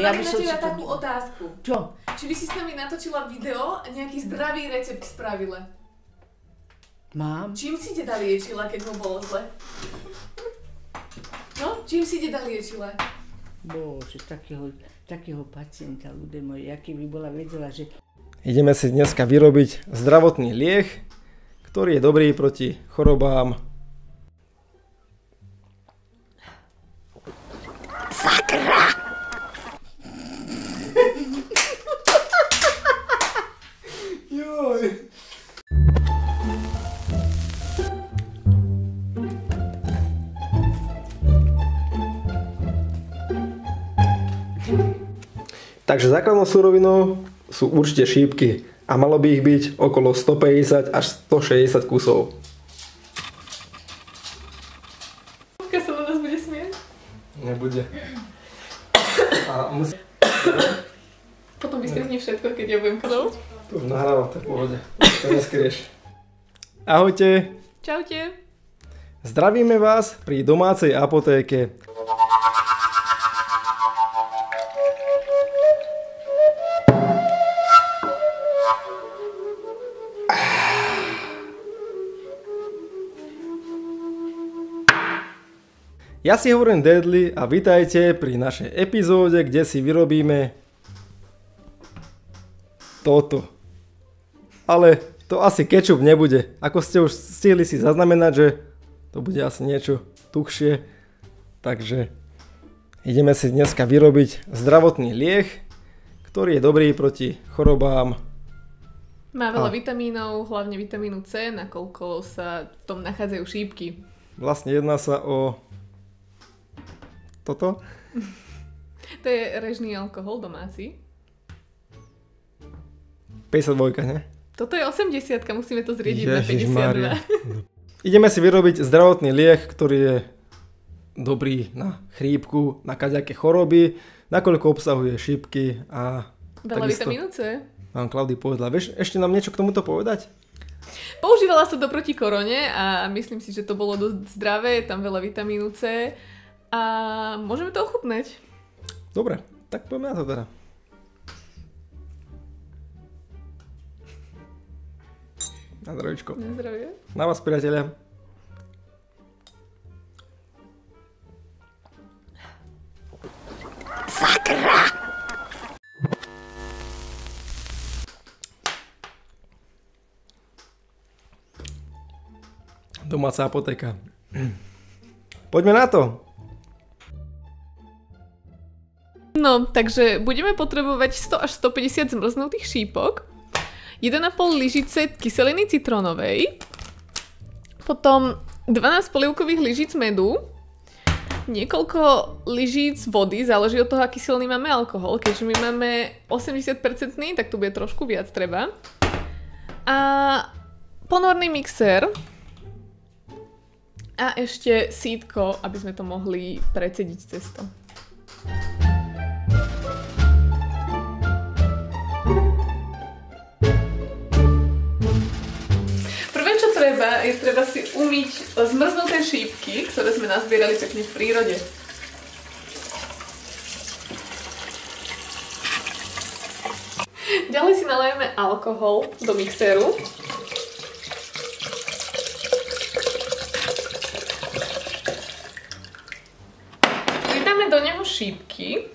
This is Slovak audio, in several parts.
ja by som si to... takú otázku. Čo? Či by si s nami natočila video a nejaký zdravý recept spravila? Mám. Čím si deda liečila, keď mu bolo zle? No, čím si deda liečila? Bože, takého pacienta, ľudia moji, aký by bola vedela, že... Ideme si dneska vyrobiť zdravotný liek, ktorý je dobrý proti chorobám. Sakra! Joj. Takže základnou surovinou sú určite šípky a malo by ich byť okolo 150 až 160 kusov. Keď sa na nás bude smieť? Nebude. A musí... Potom vystriehni všetko, keď ja budem kazať. To už nahrávam, tak v pohode. To neskrieš. Ahojte. Čaute. Zdravíme vás pri domácej apotéke. Ja si hovorím Deadly a vitajte pri našej epizóde, kde si vyrobíme toto. Ale to asi kečup nebude. Ako ste už stihli si zaznamenať, že to bude asi niečo tuhšie. Takže ideme si dneska vyrobiť zdravotný liek, ktorý je dobrý proti chorobám. Má veľa vitamínov, hlavne vitamínu C, nakoľko sa v tom nachádzajú šípky. Vlastne jedná sa o toto. To je režný alkohol domáci. 52, ne? Toto je 80, musíme to zriediť na 52. Ideme si vyrobiť zdravotný liek, ktorý je dobrý na chrípku, na kadejaké choroby, nakoľko obsahuje šípky a veľa vitamínu C. Vám Klaudy povedala. Vieš ešte nám niečo k tomuto povedať? Používala sa to proti korone a myslím si, že to bolo dosť zdravé, je tam veľa vitamínu C a môžeme to ochutnať. Dobre, tak poďme na to teda. Na zdravíčko. Na zdravie. Na vás, priatelia. Sakra! Domáca apotéka. Poďme na to. No, takže budeme potrebovať 100 až 150 zmrznutých šípok, 1,5 lyžice kyseliny citrónovej, potom 12 polievkových lyžíc medu, niekoľko lyžíc vody, záleží od toho, aký silný máme alkohol, keďže my máme 80%, tak tu bude trošku viac treba. A ponorný mixér a ešte sítko, aby sme to mohli precediť cez to. Treba si umyť zmrznuté šípky, ktoré sme nazbierali pekne v prírode. Ďalej si nalejeme alkohol do mixéru. Pridáme do neho šípky.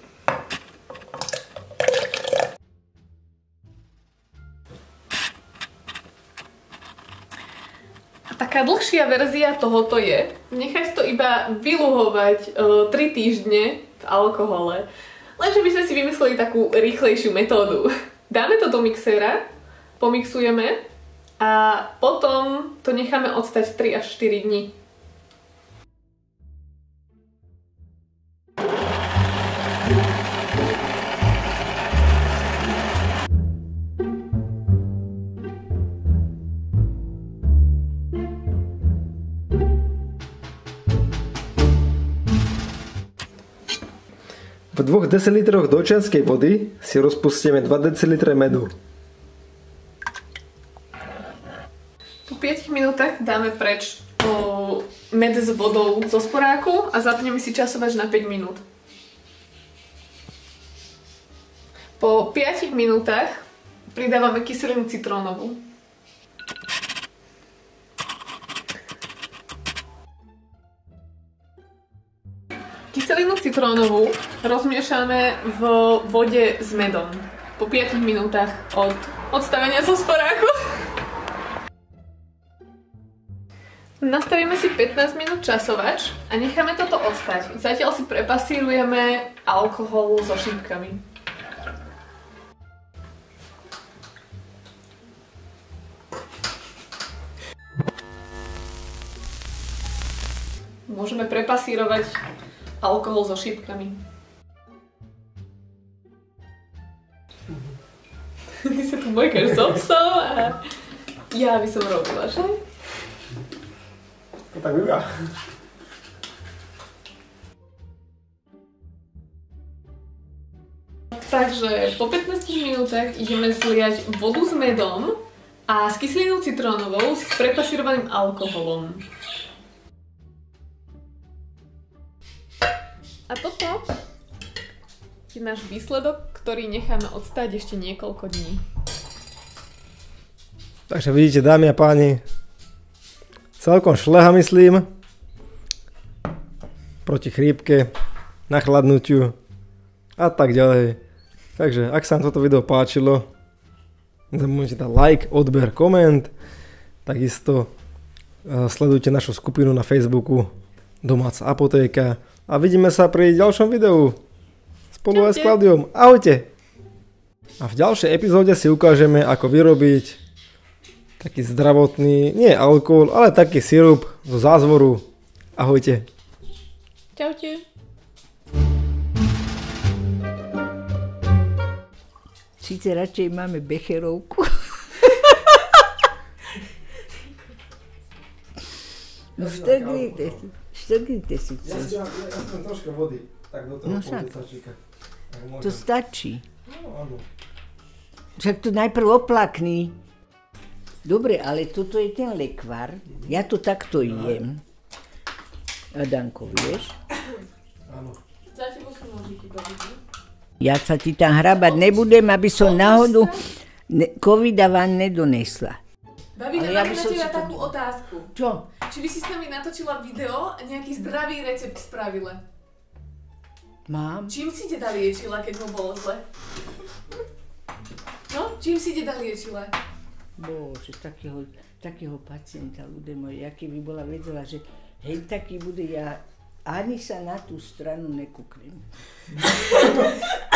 Taká dlhšia verzia tohoto je nechať to iba vyluhovať 3 týždne v alkohole. Lenže by sme si vymysleli takú rýchlejšiu metódu. Dáme to do mixéra, pomixujeme a potom to necháme odstať 3 až 4 dní. V 2 decilitroch dojčianskej vody si rozpustíme 2 decilitre medu. Po 5 minútach dáme preč med s vodou zo sporáku a zapneme si časovač na 5 minút. Po 5 minútach pridávame kyselinu citrónovú. Kyselinu citrónovú rozmiešame v vode s medom po 5 minútach od odstavenia zo sporáku. Nastavíme si 15 minút časovač a necháme toto ostať. Zatiaľ si prepasírujeme alkohol so šípkami. Môžeme prepasírovať alkohol so šípkami. Ty sa tu bojkáš so psom a ja by som robila, že? To tak býva. Takže po 15 minútach ideme zliať vodu s medom a s kyselinou citrónovou s prepasírovaným alkoholom. A toto je náš výsledok, ktorý necháme odstáť ešte niekoľko dní. Takže vidíte, dámy a páni, celkom šleha, myslím, proti chrípke, nachladnutiu a tak ďalej. Takže ak sa vám toto video páčilo, nezabudnite dať like, odber, koment, takisto sledujte našu skupinu na Facebooku Domáca apotéka a vidíme sa pri ďalšom videu spolu aj s Klaudiom. Ahojte! A v ďalšej epizóde si ukážeme, ako vyrobiť taký zdravotný, nie alkohol, ale taký sirup zo zázvoru. Ahojte. Čaute. Síce radšej máme becherovku. No štrgnite si. Ja som troška vody, tak do toho policačíka. To stačí. No áno. Však to najprv oplakni. Dobre, ale toto je ten lekvar. Ja to takto jem. Adanko, vieš? Áno. Za tebou som nožíky dovidí. Ja sa ti tam hrabať nebudem, aby som náhodou covida vám nedonesla. Babina, ja mám by na som teba si to- takú otázku. Čo? Či by si s nami natočila video a nejaký zdravý recept spravila? Mám? Čím si deda liečila, keď mu bolo zle? No, čím si deda liečila? Bože, takého pacienta, ľudia moji, aký by bola vedela, že hej, taký bude, ja ani sa na tú stranu nekúknem.